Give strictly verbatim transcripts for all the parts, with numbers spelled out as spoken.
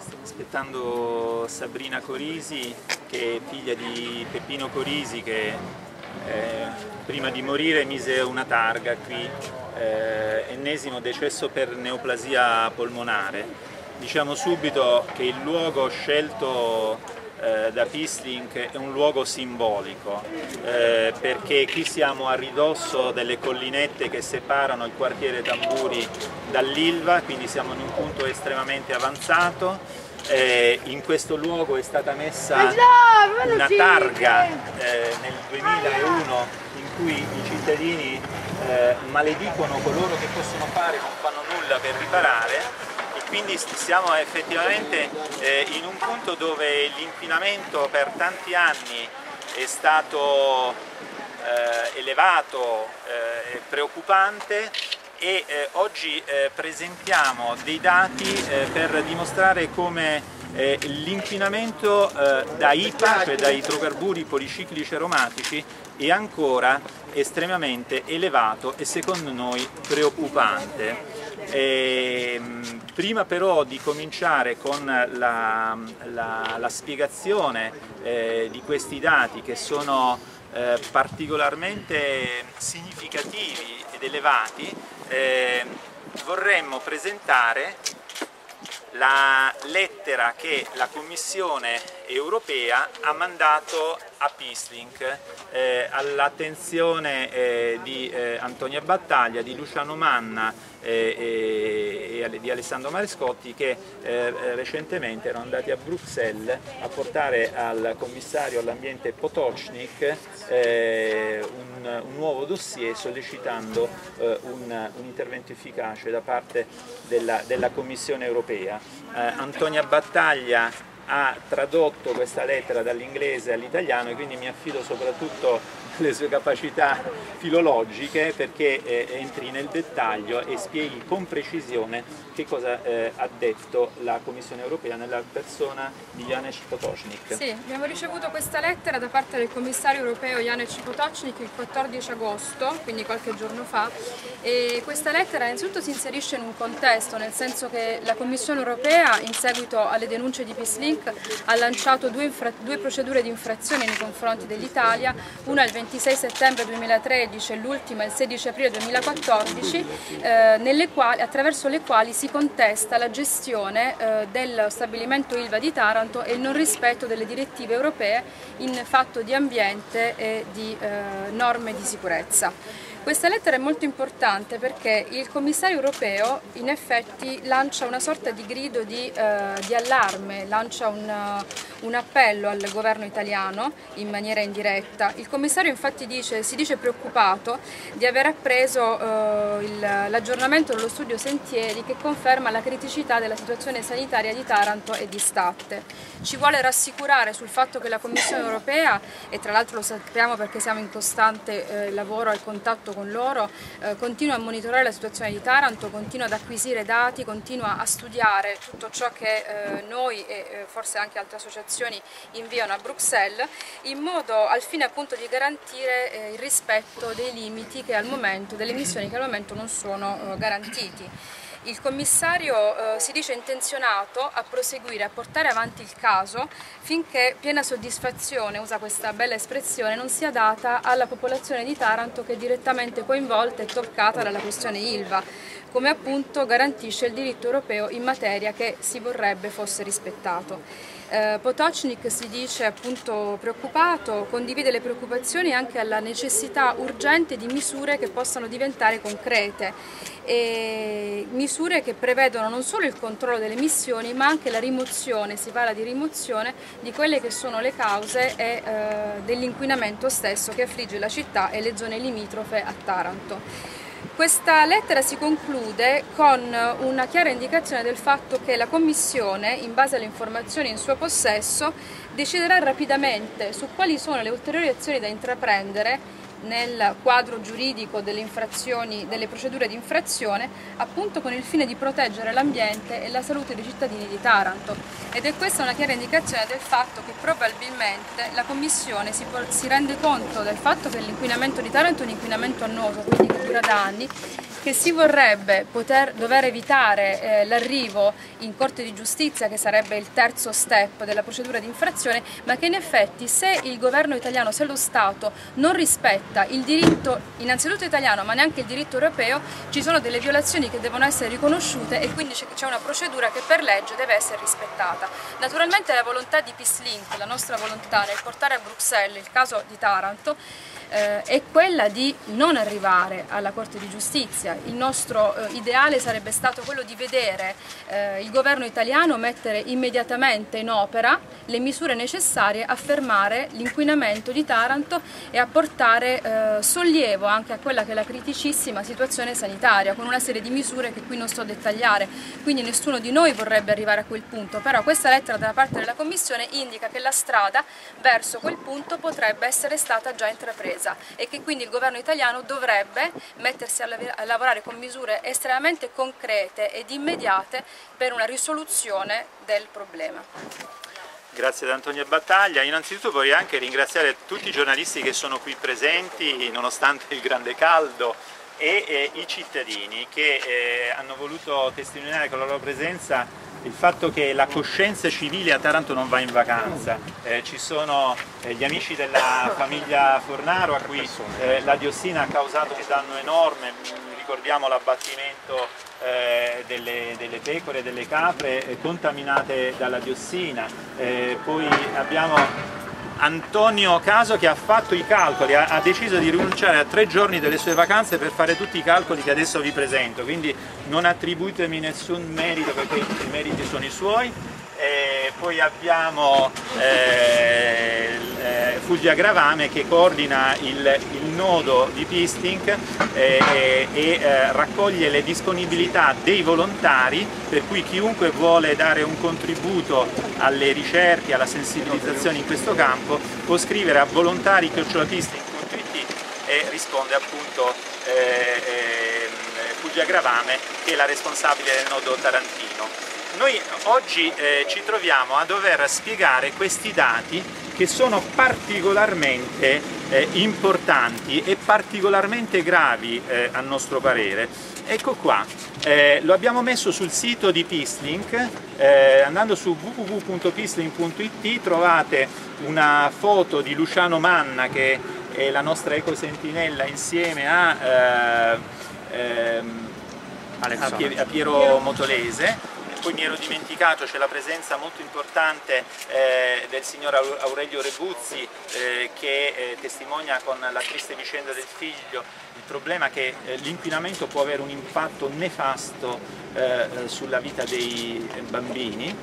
Stiamo aspettando Sabrina Corisi, che è figlia di Peppino Corisi, che eh, prima di morire mise una targa qui, eh, ennesimo decesso per neoplasia polmonare. Diciamo subito che il luogo scelto eh, da Peacelink è un luogo simbolico, eh, perché qui siamo a ridosso delle collinette che separano il quartiere Tamburi dall'Ilva, quindi siamo in un punto estremamente avanzato. Eh, in questo luogo è stata messa una targa eh, nel duemilauno in cui i cittadini eh, maledicono coloro che possono fare, non fanno nulla per riparare, e quindi siamo effettivamente eh, in un punto dove l'inquinamento per tanti anni è stato eh, elevato e eh, preoccupante. E eh, oggi eh, presentiamo dei dati eh, per dimostrare come eh, l'inquinamento eh, da I P A, cioè da idrocarburi policiclici aromatici, è ancora estremamente elevato e secondo noi preoccupante. E, prima però di cominciare con la, la, la spiegazione eh, di questi dati, che sono eh, particolarmente significativi ed elevati, Eh, vorremmo presentare la lettera che la Commissione europea ha mandato a Peacelink eh, all'attenzione eh, di eh, Antonia Battaglia, di Luciano Manna eh, e di Alessandro Marescotti, che eh, recentemente erano andati a Bruxelles a portare al commissario all'ambiente Potočnik eh, un, un nuovo dossier sollecitando eh, un, un intervento efficace da parte della, della Commissione europea. Eh, Antonia Battaglia ha tradotto questa lettera dall'inglese all'italiano e quindi mi affido soprattutto alle sue capacità filologiche perché eh, entri nel dettaglio e spieghi con precisione che cosa eh, ha detto la Commissione europea nella persona di Janez Potočnik. Sì, abbiamo ricevuto questa lettera da parte del commissario europeo Janez Potočnik il quattordici agosto, quindi qualche giorno fa, e questa lettera innanzitutto si inserisce in un contesto, nel senso che la Commissione europea, in seguito alle denunce di Peacelink, ha lanciato due, due procedure di infrazione nei confronti dell'Italia, una il ventisei settembre duemilatredici e l'ultima il sedici aprile duemilaquattordici, eh, nelle quali, attraverso le quali si contesta la gestione eh, dello stabilimento Ilva di Taranto e il non rispetto delle direttive europee in fatto di ambiente e di eh, norme di sicurezza. Questa lettera è molto importante perché il commissario europeo in effetti lancia una sorta di grido di, eh, di allarme, lancia un, un appello al governo italiano in maniera indiretta. Il commissario infatti dice, si dice preoccupato di aver appreso eh, l'aggiornamento dello studio Sentieri che conferma la criticità della situazione sanitaria di Taranto e di Statte. Ci vuole rassicurare sul fatto che la Commissione europea, e tra l'altro lo sappiamo perché siamo in costante eh, lavoro e contatto con loro, eh, continua a monitorare la situazione di Taranto, continua ad acquisire dati, continua a studiare tutto ciò che eh, noi e eh, forse anche altre associazioni inviano a Bruxelles, in modo al fine appunto di garantire eh, il rispetto dei limiti che al momento, delle emissioni che al momento non sono eh, garantiti. Il commissario eh, si dice intenzionato a proseguire, a portare avanti il caso finché piena soddisfazione, usa questa bella espressione, non sia data alla popolazione di Taranto che è direttamente coinvolta e toccata dalla questione Ilva, come appunto garantisce il diritto europeo in materia che si vorrebbe fosse rispettato. Eh, Potočnik si dice appunto preoccupato, condivide le preoccupazioni anche alla necessità urgente di misure che possano diventare concrete, e misure che prevedono non solo il controllo delle emissioni ma anche la rimozione, si parla di rimozione di quelle che sono le cause e, eh, dell'inquinamento stesso che affligge la città e le zone limitrofe a Taranto. Questa lettera si conclude con una chiara indicazione del fatto che la Commissione, in base alle informazioni in suo possesso, deciderà rapidamente su quali sono le ulteriori azioni da intraprendere nel quadro giuridico delle infrazioni, delle procedure di infrazione, appunto con il fine di proteggere l'ambiente e la salute dei cittadini di Taranto. Ed è questa una chiara indicazione del fatto che probabilmente la Commissione si, si rende conto del fatto che l'inquinamento di Taranto è un inquinamento annoso, quindi che dura da anni, che si vorrebbe poter, dover evitare eh, l'arrivo in Corte di Giustizia, che sarebbe il terzo step della procedura di infrazione, ma che in effetti se il governo italiano, se lo Stato non rispetta il diritto innanzitutto italiano ma neanche il diritto europeo, ci sono delle violazioni che devono essere riconosciute e quindi c'è una procedura che per legge deve essere rispettata. Naturalmente la volontà di Peace Link, la nostra volontà nel portare a Bruxelles il caso di Taranto, Eh, è quella di non arrivare alla Corte di Giustizia. Il nostro eh, ideale sarebbe stato quello di vedere eh, il governo italiano mettere immediatamente in opera le misure necessarie a fermare l'inquinamento di Taranto e a portare eh, sollievo anche a quella che è la criticissima situazione sanitaria, con una serie di misure che qui non sto a dettagliare. Quindi nessuno di noi vorrebbe arrivare a quel punto, però questa lettera da parte della Commissione indica che la strada verso quel punto potrebbe essere stata già intrapresa e che quindi il governo italiano dovrebbe mettersi a, lav a lavorare con misure estremamente concrete ed immediate per una risoluzione del problema. Grazie ad Antonia Battaglia. Innanzitutto vorrei anche ringraziare tutti i giornalisti che sono qui presenti nonostante il grande caldo e eh, i cittadini che eh, hanno voluto testimoniare con la loro presenza il fatto che la coscienza civile a Taranto non va in vacanza. Eh, ci sono eh, gli amici della famiglia Fornaro a cui eh, la diossina ha causato un danno enorme, ricordiamo l'abbattimento eh, delle, delle pecore e delle capre eh, contaminate dalla diossina, eh, poi abbiamo Antonio Caso che ha fatto i calcoli, ha, ha deciso di rinunciare a tre giorni delle sue vacanze per fare tutti i calcoli che adesso vi presento, quindi non attribuitemi nessun merito perché i meriti sono i suoi. E poi abbiamo eh, eh, Fulvia Gravame che coordina il, il nodo di Peace Link eh, e, e eh, raccoglie le disponibilità dei volontari, per cui chiunque vuole dare un contributo alle ricerche, alla sensibilizzazione in questo campo può scrivere a volontari chiocciola peacelink punto it e risponde appunto eh, eh, Fulvia Gravame che è la responsabile del nodo tarantino. Noi oggi eh, ci troviamo a dover spiegare questi dati che sono particolarmente eh, importanti e particolarmente gravi eh, a nostro parere. Ecco qua, eh, lo abbiamo messo sul sito di Peace Link, eh, andando su w w w punto peacelink punto it trovate una foto di Luciano Manna che è la nostra ecosentinella insieme a, eh, ehm, a, Pier a Piero Motolese. Poi mi ero dimenticato, c'è la presenza molto importante eh, del signor Aurelio Rebuzzi eh, che eh, testimonia con la triste vicenda del figlio il problema che eh, l'inquinamento può avere un impatto nefasto eh, sulla vita dei bambini.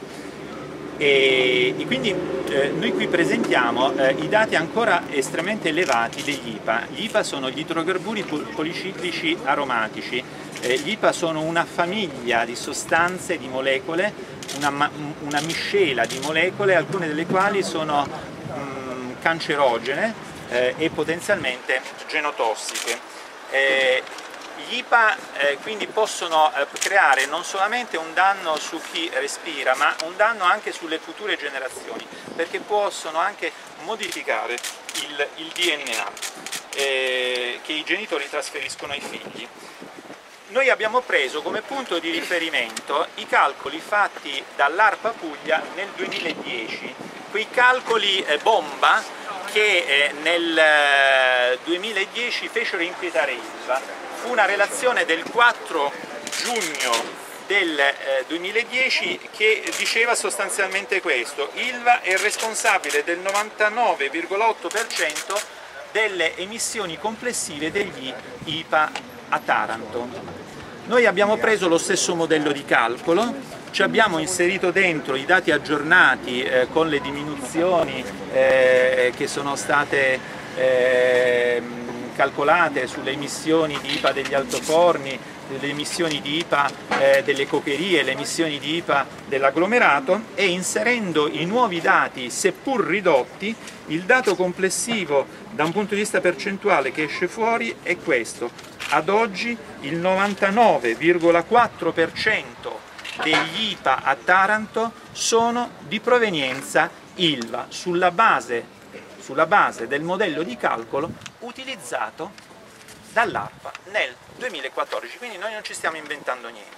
E, e quindi eh, noi qui presentiamo eh, i dati ancora estremamente elevati degli I P A. Gli I P A sono gli idrocarburi policiclici aromatici. Eh, gli I P A sono una famiglia di sostanze, di molecole, una, una miscela di molecole, alcune delle quali sono mh, cancerogene eh, e potenzialmente genotossiche. Eh, Gli I P A eh, quindi possono eh, creare non solamente un danno su chi respira, ma un danno anche sulle future generazioni, perché possono anche modificare il, il D N A eh, che i genitori trasferiscono ai figli. Noi abbiamo preso come punto di riferimento i calcoli fatti dall'ARPA Puglia nel duemiladieci, quei calcoli eh, bomba che eh, nel eh, duemiladieci fecero inquietare Ilva. Fu una relazione del quattro giugno del eh, duemiladieci che diceva sostanzialmente questo: Ilva è responsabile del novantanove virgola otto per cento delle emissioni complessive degli I P A a Taranto. Noi abbiamo preso lo stesso modello di calcolo, ci abbiamo inserito dentro i dati aggiornati eh, con le diminuzioni eh, che sono state eh, calcolate sulle emissioni di I P A degli altoforni le emissioni di I P A eh, delle cokerie, le emissioni di I P A dell'agglomerato, e inserendo i nuovi dati, seppur ridotti, il dato complessivo da un punto di vista percentuale che esce fuori è questo. Ad oggi il novantanove virgola quattro per cento degli I P A a Taranto sono di provenienza I L V A, sulla base, sulla base del modello di calcolo utilizzato dall'ARPA nel duemilaquattordici, quindi noi non ci stiamo inventando niente.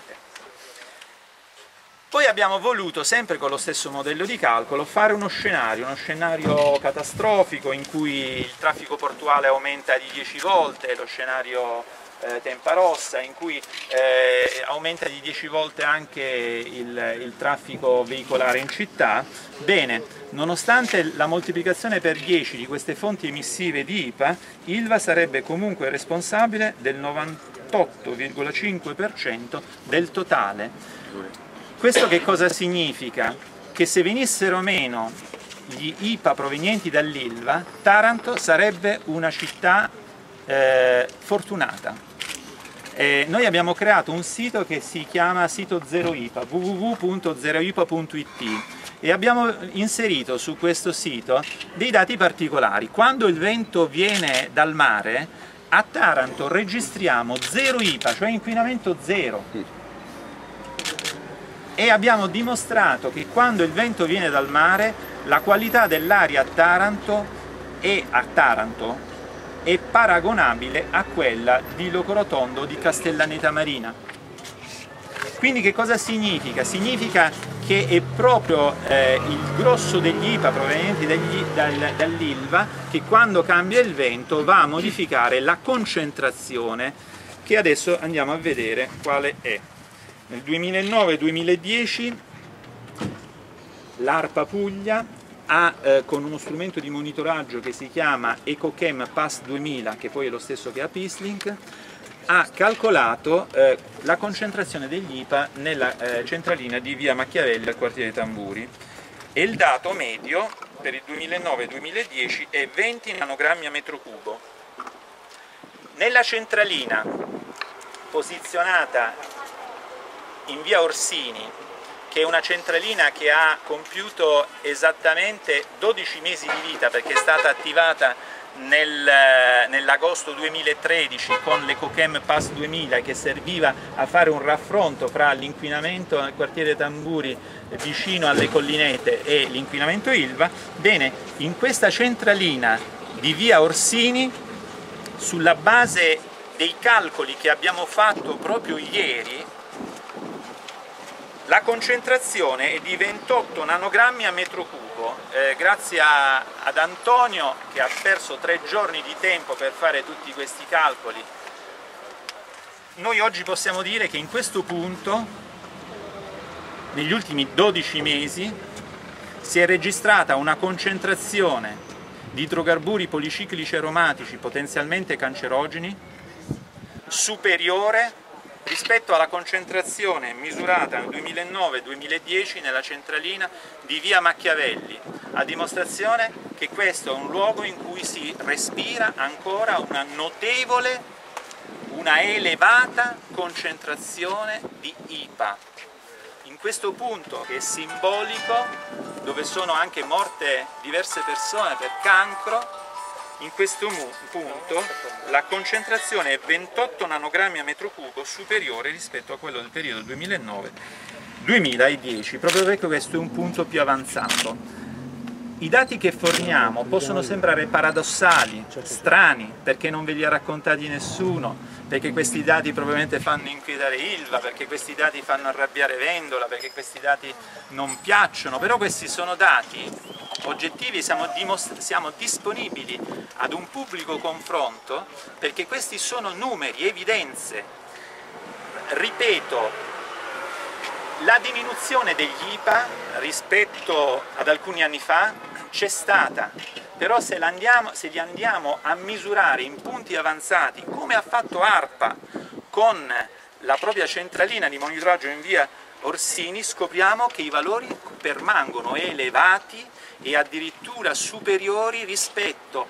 Poi abbiamo voluto, sempre con lo stesso modello di calcolo, fare uno scenario, uno scenario catastrofico in cui il traffico portuale aumenta di dieci volte, lo scenario eh, Tempa Rossa, in cui eh, aumenta di dieci volte anche il, il traffico veicolare in città. Bene, nonostante la moltiplicazione per dieci di queste fonti emissive di I P A, I L V A sarebbe comunque responsabile del novantotto virgola cinque per cento del totale. Questo che cosa significa? Che se venissero meno gli I P A provenienti dall'I L V A, Taranto sarebbe una città eh, fortunata. Eh, noi abbiamo creato un sito che si chiama sito Zero I P A, w w w punto zero i p a punto i t, e abbiamo inserito su questo sito dei dati particolari. Quando il vento viene dal mare, a Taranto registriamo zero I P A, cioè inquinamento zero. E abbiamo dimostrato che quando il vento viene dal mare, la qualità dell'aria a Taranto è, a Taranto è paragonabile a quella di Locorotondo o di Castellaneta Marina. Quindi che cosa significa? Significa che è proprio eh, il grosso degli I P A provenienti dagli, dal, dall'I L V A che quando cambia il vento va a modificare la concentrazione, che adesso andiamo a vedere quale è. Nel duemilanove duemiladieci l'ARPA Puglia ha, eh, con uno strumento di monitoraggio che si chiama EcoChem PAS duemila, che poi è lo stesso che ha Pisslink, ha calcolato eh, la concentrazione degli I P A nella eh, centralina di via Machiavelli al quartiere Tamburi, e il dato medio per il duemilanove duemiladieci è venti nanogrammi a metro cubo. Nella centralina posizionata in via Orsini, che è una centralina che ha compiuto esattamente dodici mesi di vita, perché è stata attivata nel, nell'agosto duemilatredici con l'EcoChem PAS duemila, che serviva a fare un raffronto fra l'inquinamento nel quartiere Tamburi vicino alle collinette e l'inquinamento I L V A. Bene, in questa centralina di via Orsini, sulla base dei calcoli che abbiamo fatto proprio ieri, la concentrazione è di ventotto nanogrammi a metro cubo, eh, grazie a, ad Antonio, che ha perso tre giorni di tempo per fare tutti questi calcoli. Noi oggi possiamo dire che in questo punto, negli ultimi dodici mesi, si è registrata una concentrazione di idrocarburi policiclici aromatici potenzialmente cancerogeni superiore rispetto alla concentrazione misurata nel duemilanove duemiladieci nella centralina di via Machiavelli, a dimostrazione che questo è un luogo in cui si respira ancora una notevole, una elevata concentrazione di I P A. In questo punto, che è simbolico, dove sono anche morte diverse persone per cancro, in questo punto la concentrazione è ventotto nanogrammi a metro cubo superiore rispetto a quello del periodo duemilanove duemiladieci, proprio perché questo è un punto più avanzato. I dati che forniamo possono sembrare paradossali, strani, perché non ve li ha raccontati nessuno, perché questi dati probabilmente fanno inquietare I L V A, perché questi dati fanno arrabbiare Vendola, perché questi dati non piacciono, però questi sono dati oggettivi, siamo, siamo disponibili ad un pubblico confronto, perché questi sono numeri, evidenze. Ripeto, la diminuzione degli I P A rispetto ad alcuni anni fa c'è stata, però se, andiamo, se li andiamo a misurare in punti avanzati, come ha fatto ARPA con la propria centralina di monitoraggio in via Orsini, scopriamo che i valori permangono elevati e addirittura superiori rispetto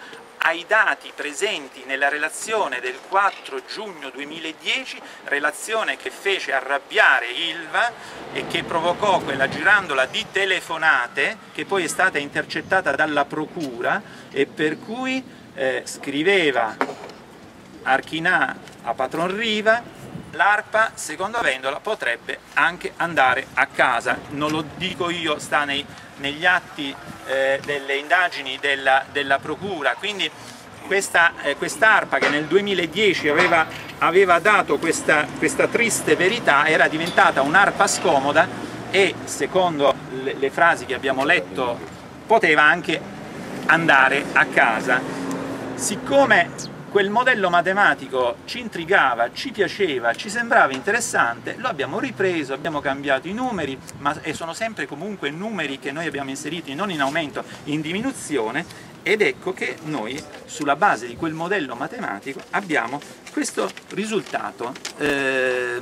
ai dati presenti nella relazione del quattro giugno duemiladieci, relazione che fece arrabbiare Ilva e che provocò quella girandola di telefonate che poi è stata intercettata dalla procura e per cui eh, scriveva Archinà a Patron Riva: l'ARPA, secondo Amendola, potrebbe anche andare a casa. Non lo dico io, sta nei, negli atti eh, delle indagini della, della procura. Quindi questa eh, quest'ARPA che nel duemiladieci aveva, aveva dato questa, questa triste verità era diventata un'ARPA scomoda e, secondo le, le frasi che abbiamo letto, poteva anche andare a casa. Siccome quel modello matematico ci intrigava, ci piaceva, ci sembrava interessante, lo abbiamo ripreso, abbiamo cambiato i numeri, ma sono sempre comunque numeri che noi abbiamo inseriti non in aumento, in diminuzione, ed ecco che noi sulla base di quel modello matematico abbiamo questo risultato, eh,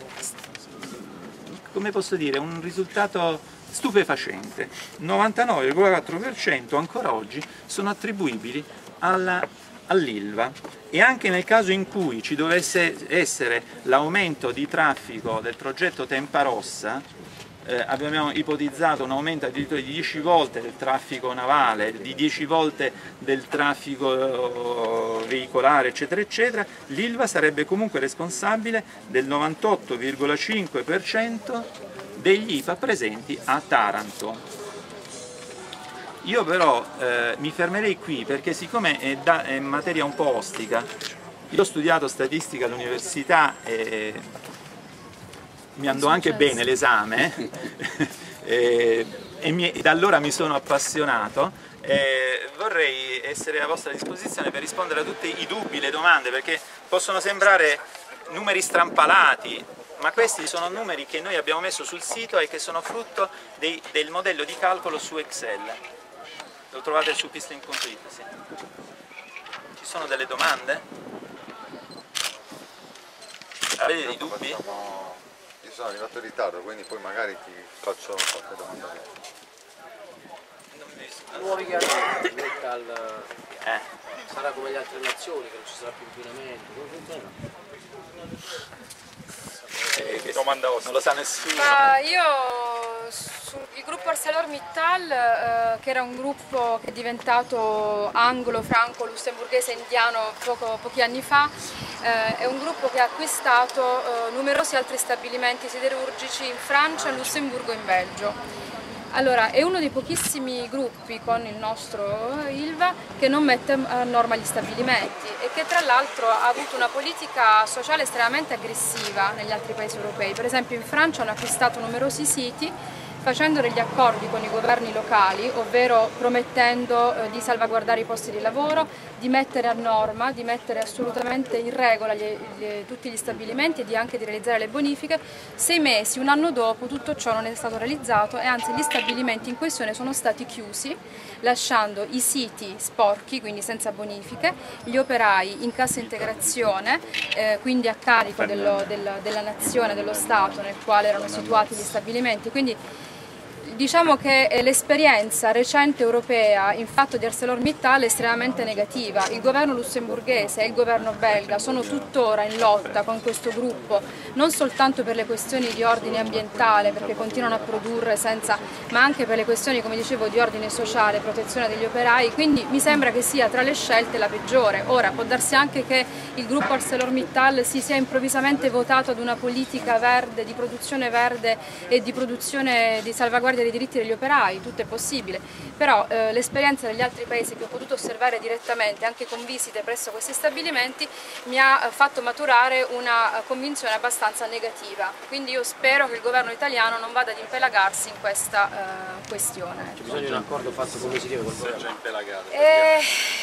come posso dire, un risultato stupefacente. novantanove virgola quattro per cento ancora oggi sono attribuibili alla all'Ilva, e anche nel caso in cui ci dovesse essere l'aumento di traffico del progetto Tempa Rossa, eh, abbiamo ipotizzato un aumento addirittura di dieci volte del traffico navale, di dieci volte del traffico veicolare, eccetera eccetera, l'Ilva sarebbe comunque responsabile del novantotto virgola cinque per cento degli I V A presenti a Taranto. Io però eh, mi fermerei qui perché, siccome è, da, è materia un po' ostica, io ho studiato statistica all'università e mi andò anche bene l'esame e, e, mi, e da allora mi sono appassionato. E vorrei essere a vostra disposizione per rispondere a tutti i dubbi, le domande, perché possono sembrare numeri strampalati, ma questi sono numeri che noi abbiamo messo sul sito e che sono frutto dei, del modello di calcolo su Excel. Lo trovate su pistin punto it, sì. Ci sono delle domande? Avete dei dubbi? Facciamo... Io sono arrivato in ritardo, quindi poi magari ti faccio qualche domanda. Nuovi chiarimenti al... eh. Sarà come le altre nazioni, che non ci sarà più inquinamento, come funziona? Eh, domanda non lo sa nessuno. Ma io sul il gruppo ArcelorMittal, eh, che era un gruppo che è diventato anglo, franco, lussemburghese, indiano poco, pochi anni fa, eh, è un gruppo che ha acquistato eh, numerosi altri stabilimenti siderurgici in Francia, in Lussemburgo e in Belgio. Allora, è uno dei pochissimi gruppi con il nostro Ilva che non mette a norma gli stabilimenti e che tra l'altro ha avuto una politica sociale estremamente aggressiva negli altri paesi europei. Per esempio in Francia hanno acquistato numerosi siti facendo degli accordi con i governi locali, ovvero promettendo eh, di salvaguardare i posti di lavoro, di mettere a norma, di mettere assolutamente in regola gli, gli, tutti gli stabilimenti e di anche di realizzare le bonifiche. Sei mesi, un anno dopo, tutto ciò non è stato realizzato e anzi gli stabilimenti in questione sono stati chiusi, lasciando i siti sporchi, quindi senza bonifiche, gli operai in cassa integrazione, eh, quindi a carico dello, della, della nazione, dello Stato nel quale erano situati gli stabilimenti. Quindi diciamo che l'esperienza recente europea in fatto di ArcelorMittal è estremamente negativa. Il governo lussemburghese e il governo belga sono tuttora in lotta con questo gruppo, non soltanto per le questioni di ordine ambientale, perché continuano a produrre senza, ma anche per le questioni, come dicevo, di ordine sociale, protezione degli operai, quindi mi sembra che sia tra le scelte la peggiore. Ora, può darsi anche che il gruppo ArcelorMittal si sia improvvisamente votato ad una politica verde, di produzione verde e di produzione di salvaguardia dei diritti degli operai, tutto è possibile, però eh, l'esperienza degli altri paesi che ho potuto osservare direttamente anche con visite presso questi stabilimenti mi ha eh, fatto maturare una eh, convinzione abbastanza negativa, quindi io spero che il governo italiano non vada ad impelagarsi in questa eh, questione. C'è bisogno di un accordo fatto come si deve col governo. Eh,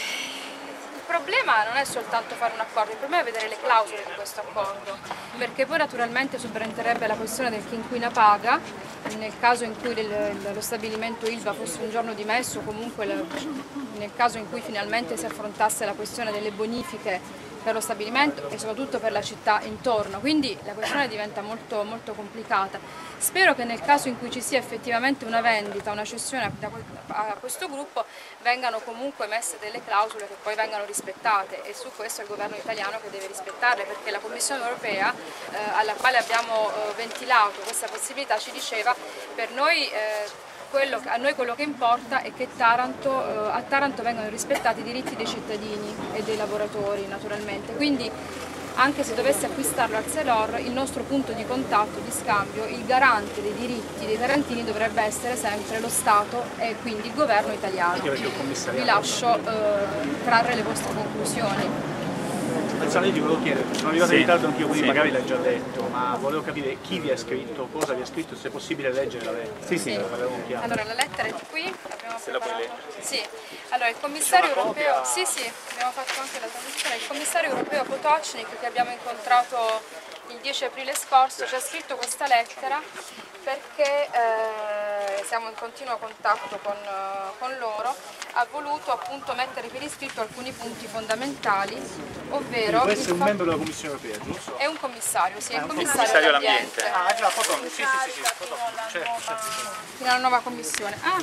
il problema non è soltanto fare un accordo, il problema è vedere le clausole di questo accordo, perché poi naturalmente subenterebbe la questione del chi inquina paga, nel caso in cui lo stabilimento Ilva fosse un giorno dimesso, comunque nel caso in cui finalmente si affrontasse la questione delle bonifiche per lo stabilimento e soprattutto per la città intorno, quindi la questione diventa molto, molto complicata. Spero che nel caso in cui ci sia effettivamente una vendita, una cessione a questo gruppo, vengano comunque messe delle clausole che poi vengano rispettate, e su questo è il governo italiano che deve rispettarle, perché la Commissione europea, eh, alla quale abbiamo eh, ventilato questa possibilità, ci diceva per noi eh, Quello, a noi quello che importa è che Taranto, eh, a Taranto vengano rispettati i diritti dei cittadini e dei lavoratori naturalmente, quindi anche se dovesse acquistarlo Arcelor, il nostro punto di contatto, di scambio, il garante dei diritti dei tarantini dovrebbe essere sempre lo Stato e quindi il governo italiano. Vi lascio eh, trarre le vostre conclusioni. Alessandro, io ti volevo chiedere, sono arrivato Sì, in ritardo anch'io, quindi sì. magari l'hai già detto, ma volevo capire chi vi ha scritto, cosa vi ha scritto, se è possibile leggere la lettera. Sì, sì. Allora la lettera è qui, abbiamo Se la puoi preparato. Sì. Allora il commissario europeo, sì sì, abbiamo fatto anche la traduzione, il commissario europeo Potocnik, che abbiamo incontrato il dieci aprile scorso, ci ha scritto questa lettera perché eh, siamo in continuo contatto con, con loro, ha voluto appunto mettere per iscritto alcuni punti fondamentali, ovvero... Può essere un fa... membro della Commissione europea, giusto? È un commissario, sì, è un commissario, commissario all'ambiente. all'ambiente. Ah, già, Potocnik, sì, sì, sì, sì, Potocnik, certo, certo, certo. Fino alla nuova commissione. Ah,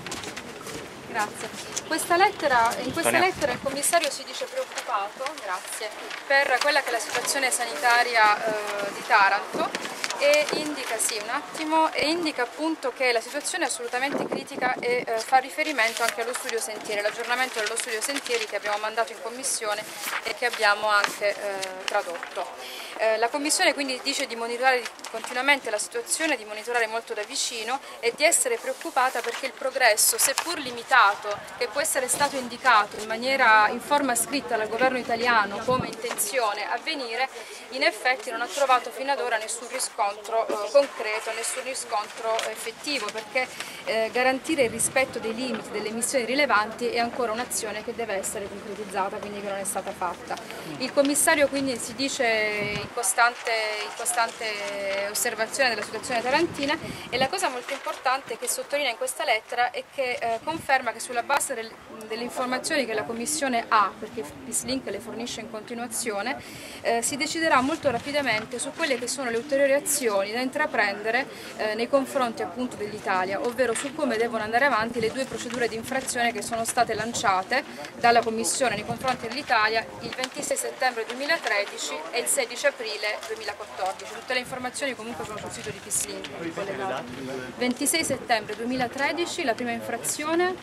grazie. Questa lettera, in questa lettera il commissario si dice preoccupato, grazie, per quella che è la situazione sanitaria eh, di Taranto, e indica, sì, un attimo, e indica appunto che la situazione è assolutamente critica e eh, fa riferimento anche allo studio sentieri, l'aggiornamento dello studio sentieri che abbiamo mandato in commissione e che abbiamo anche eh, tradotto. Eh, la commissione quindi dice di monitorare continuamente la situazione, di monitorare molto da vicino e di essere preoccupata perché il progresso, seppur limitato, che può essere stato indicato in maniera in forma scritta dal governo italiano come intenzione a venire, in effetti non ha trovato fino ad ora nessun riscontro eh, concreto, nessun riscontro effettivo, perché eh, garantire il rispetto dei limiti delle emissioni rilevanti è ancora un'azione che deve essere concretizzata, quindi che non è stata fatta. Il commissario quindi si dice in costante, in costante osservazione della situazione tarantina, e la cosa molto importante che sottolinea in questa lettera è che eh, conferma che sulla base del, delle informazioni che la Commissione ha, perché PeaceLink le fornisce in continuazione, eh, si deciderà molto rapidamente su quelle che sono le ulteriori azioni da intraprendere eh, nei confronti appunto dell'Italia, ovvero su come devono andare avanti le due procedure di infrazione che sono state lanciate dalla Commissione nei confronti dell'Italia il ventisei settembre duemilatredici e il sedici aprile duemilaquattordici. Tutte le informazioni comunque sono sul sito di PeaceLink. ventisei settembre duemilatredici la prima infrazione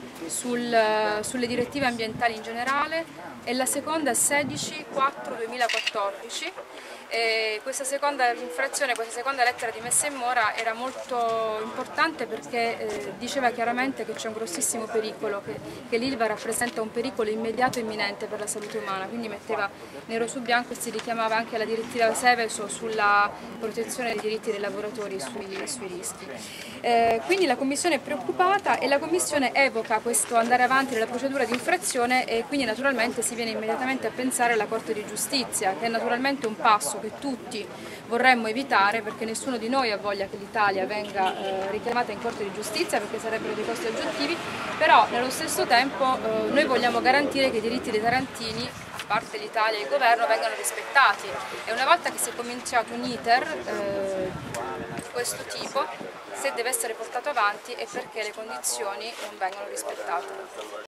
sul, sulle direttive ambientali in generale, e la seconda sedici quattro duemilaquattordici. E questa seconda infrazione, questa seconda lettera di messa in mora era molto importante perché eh, diceva chiaramente che c'è un grossissimo pericolo, che, che l'Ilva rappresenta un pericolo immediato e imminente per la salute umana, quindi metteva nero su bianco e si richiamava anche alla direttiva Seveso sulla protezione dei diritti dei lavoratori sui, sui rischi. Eh, quindi la Commissione è preoccupata e la Commissione evoca questo andare avanti nella procedura di infrazione, e quindi naturalmente si viene immediatamente a pensare alla Corte di Giustizia, che è naturalmente un passo che tutti vorremmo evitare, perché nessuno di noi ha voglia che l'Italia venga eh, richiamata in Corte di Giustizia, perché sarebbero dei costi aggiuntivi, però nello stesso tempo eh, noi vogliamo garantire che i diritti dei tarantini, a parte l'Italia e il governo, vengano rispettati, e una volta che si è cominciato un iter eh, di questo tipo, se deve essere portato avanti è perché le condizioni non vengono rispettate.